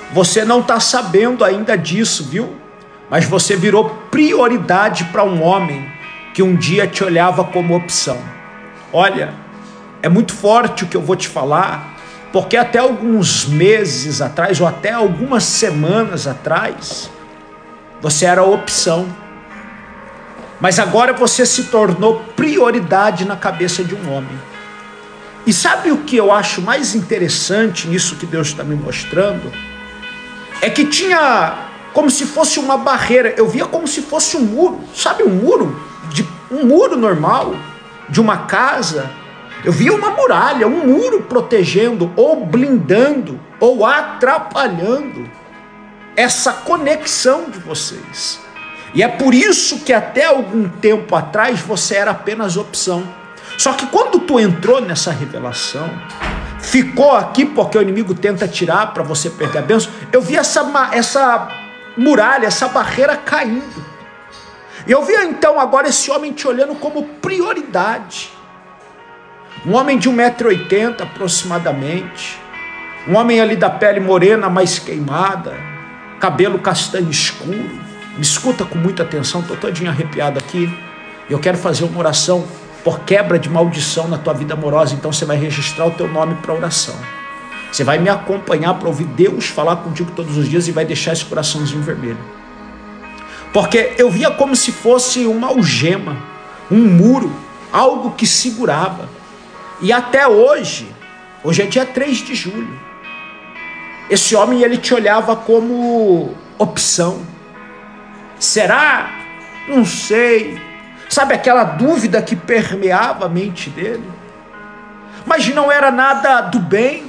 Você não está sabendo ainda disso, viu? Mas você virou prioridade para um homem que um dia te olhava como opção. Olha, é muito forte o que eu vou te falar, porque até alguns meses atrás, ou até algumas semanas atrás, você era opção. Mas agora você se tornou prioridade na cabeça de um homem. E sabe o que eu acho mais interessante nisso que Deus está me mostrando? É que tinha como se fosse uma barreira. Eu via como se fosse um muro. Sabe um muro? Um muro normal de uma casa. Eu via uma muralha, um muro protegendo, ou blindando, ou atrapalhando essa conexão de vocês. E é por isso que até algum tempo atrás você era apenas opção. Só que quando tu entrou nessa revelação, ficou aqui porque o inimigo tenta tirar para você perder a bênção, eu vi essa muralha, essa barreira caindo. E eu vi então agora esse homem te olhando como prioridade. Um homem de 1,80 m aproximadamente, um homem ali da pele morena mais queimada, cabelo castanho escuro. Me escuta com muita atenção, estou todinho arrepiado aqui. Eu quero fazer uma oração por quebra de maldição na tua vida amorosa. Então você vai registrar o teu nome para oração. Você vai me acompanhar para ouvir Deus falar contigo todos os dias e vai deixar esse coraçãozinho vermelho. Porque eu via como se fosse uma algema, um muro, algo que segurava. E até hoje é dia 3 de julho, esse homem ele te olhava como opção. Será? Não sei. Sabe aquela dúvida que permeava a mente dele? Mas não era nada do bem,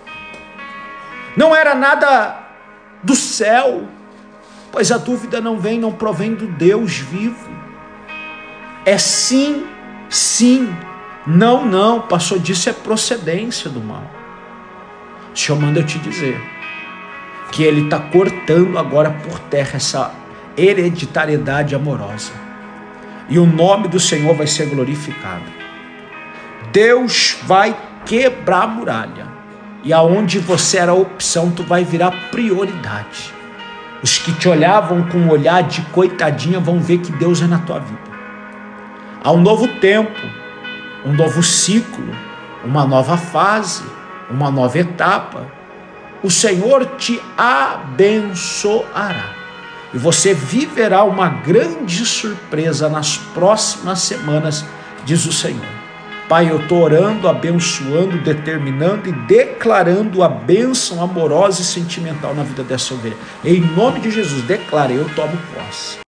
não era nada do céu, pois a dúvida não provém do Deus vivo. É sim, sim, não, pastor, disso é procedência do mal. O Senhor manda eu te dizer que Ele está cortando agora por terra essa hereditariedade amorosa, e o nome do Senhor vai ser glorificado. Deus vai quebrar a muralha, e aonde você era opção, tu vai virar prioridade. Os que te olhavam com um olhar de coitadinha vão ver que Deus é na tua vida. Há um novo tempo, um novo ciclo, uma nova fase, uma nova etapa. O Senhor te abençoará. E você viverá uma grande surpresa nas próximas semanas, diz o Senhor. Pai, eu estou orando, abençoando, determinando e declarando a bênção amorosa e sentimental na vida dessa ovelha. Em nome de Jesus, declare, eu tomo posse.